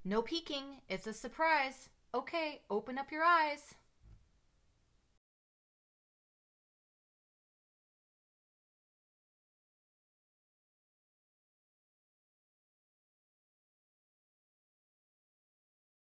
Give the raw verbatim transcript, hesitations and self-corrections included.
No peeking. It's a surprise. Okay, open up your eyes.